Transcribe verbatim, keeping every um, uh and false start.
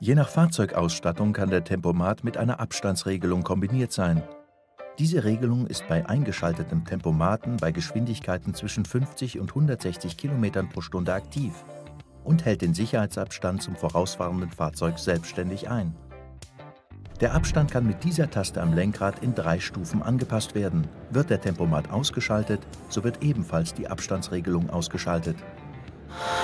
Je nach Fahrzeugausstattung kann der Tempomat mit einer Abstandsregelung kombiniert sein. Diese Regelung ist bei eingeschaltetem Tempomaten bei Geschwindigkeiten zwischen fünfzig und hundertsechzig Kilometern pro Stunde aktiv und hält den Sicherheitsabstand zum vorausfahrenden Fahrzeug selbstständig ein. Der Abstand kann mit dieser Taste am Lenkrad in drei Stufen angepasst werden. Wird der Tempomat ausgeschaltet, so wird ebenfalls die Abstandsregelung ausgeschaltet.